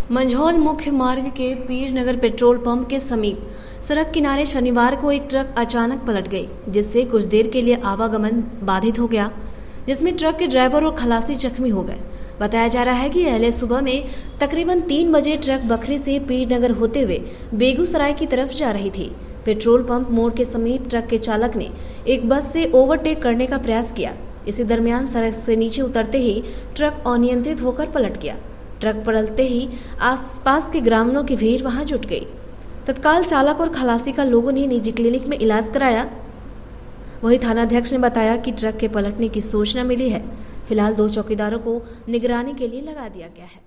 मंझौल मुख्य मार्ग के पीर नगर पेट्रोल पंप के समीप सड़क किनारे शनिवार को एक ट्रक अचानक पलट गई, जिससे कुछ देर के लिए आवागमन बाधित हो गया, जिसमें ट्रक के ड्राइवर और खलासी जख्मी हो गए। बताया जा रहा है कि अहले सुबह में तकरीबन 3 बजे ट्रक बखरी से पीर नगर होते हुए बेगूसराय की तरफ जा रही थी। पेट्रोल पंप मोड़ के समीप ट्रक के चालक ने एक बस से ओवरटेक करने का प्रयास किया। इसी दरमियान सड़क से नीचे उतरते ही ट्रक अनियंत्रित होकर पलट गया। ट्रक पलटते ही आसपास के ग्रामीणों की भीड़ वहां जुट गई। तत्काल चालक और खलासी का लोगों ने निजी क्लिनिक में इलाज कराया। वहीं थानाध्यक्ष ने बताया कि ट्रक के पलटने की सूचना मिली है। फिलहाल 2 चौकीदारों को निगरानी के लिए लगा दिया गया है।